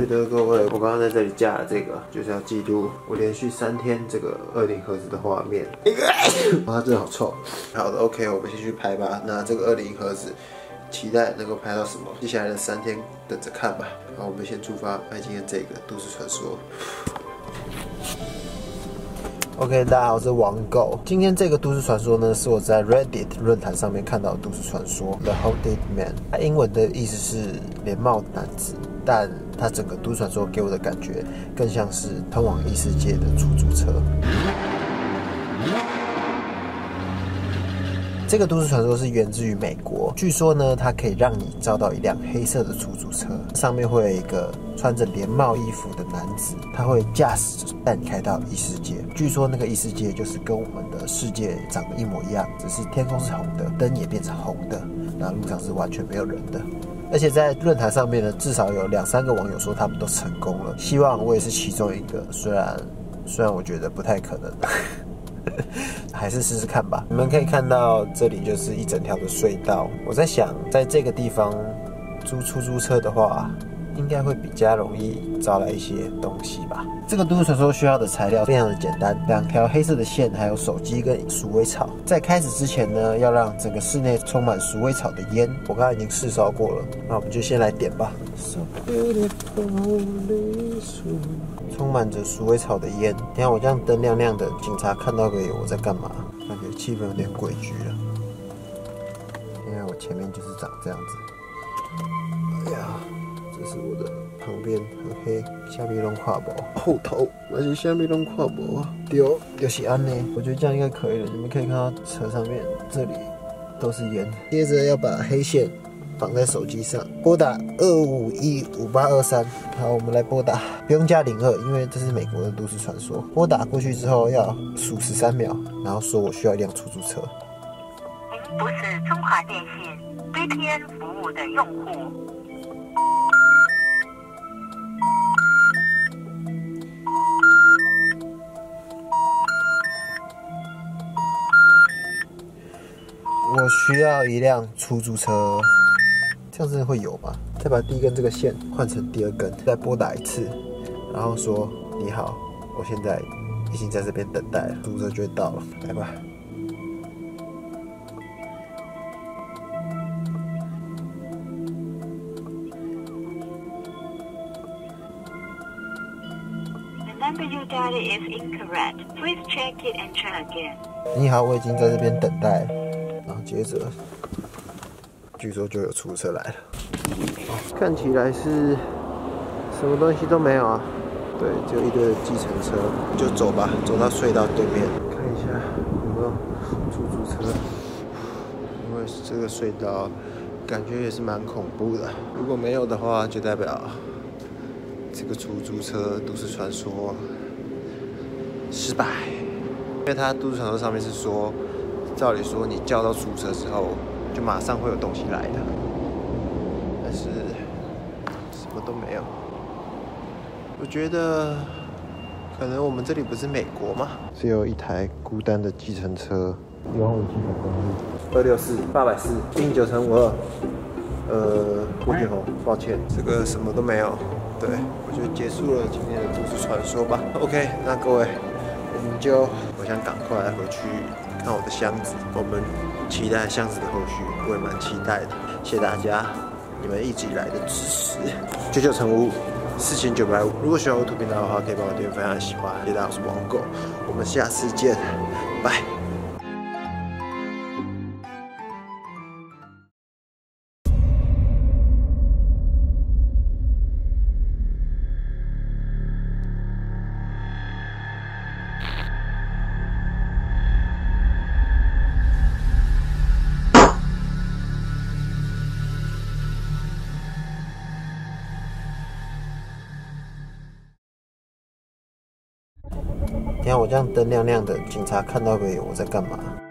对的，各位，我刚刚在这里架了这个，就是要记录我连续3天这个20盒子的画面。哇，真的好臭。好的 ，OK， 我们先去拍吧。那这个20盒子，期待能够拍到什么？接下来的3天等着看吧。好，我们先出发拍今天这个都市传说。OK， 大家好，我是王狗。今天这个都市传说呢，是我在 Reddit 论坛上面看到的都市传说 The Hooded Man。它英文的意思是连帽男子，但它整个都市传说给我的感觉更像是通往异世界的出租车。这个都市传说是源自于美国，据说呢，它可以让你招到一辆黑色的出租车，上面会有一个穿着连帽衣服的男子，他会驾驶带你开到异世界。据说那个异世界就是跟我们的世界长得一模一样，只是天空是红的，灯也变成红的，那路上是完全没有人的。而且在论坛上面呢，至少有2、3个网友说他们都成功了，希望我也是其中一个，虽然我觉得不太可能。还是试试看吧。你们可以看到，这里就是一整条的隧道。我在想，在这个地方租出租车的话，应该会比较容易招来一些东西吧。这个都市传说需要的材料非常的简单，2条黑色的线，还有手机跟鼠尾草。在开始之前呢，要让整个室内充满鼠尾草的烟。我刚才已经试烧过了，那我们就先来点吧。充满着鼠尾草的烟。你看我这样灯亮亮的，警察看到会以为我在干嘛？感觉气氛有点诡谲了。因为我前面就是长这样子。哎呀，这是我的旁边很黑，下面拢看不，后头而且下面拢看不，对，就是安呢。我觉得这样应该可以了。你们可以看到车上面这里都是烟。接着要把黑线绑在手机上，拨打2515823。好，我们来拨打，不用加02，因为这是美国的都市传说。拨打过去之后要数13秒，然后说我需要一辆出租车。 您不是中华电信 VPN 服务的用户。 我需要一辆出租车。这样真的会有吗？再把第一根这个线换成第2根，再拨打1次，然后说你好，我现在已经在这边等待了，出租车就会到了，来吧。 The number you dialed is incorrect. Please check it and try again. 你好，我已经在这边等待了，然后接着。据说就有出租车来了，看起来是什么东西都没有啊。对，只有一堆的计程车，就走吧，走到隧道对面，看一下有没有出租车。因为这个隧道感觉也是蛮恐怖的，如果没有的话，就代表这个出租车都市传说失败。因为它都市传说上面是说，照理说你叫到出租车之后，就马上会有东西来的，但是什么都没有。我觉得可能我们这里不是美国嘛，只有一台孤单的计程车。永永基本公路264-840并9×52。过去吼，抱歉，这个什么都没有。对，我就结束了今天的都市传说吧。OK， 那各位，我想赶快回去看我的箱子。我们期待箱子的后续，我也蛮期待的。谢谢大家，你们一直以来的支持。99乘5，4950。如果喜欢我图频道的话，可以帮我订阅、分享、喜欢。谢谢大家，我是王狗，我们下次见，拜。你看我这样灯亮亮的，警察看到会以为我在干嘛？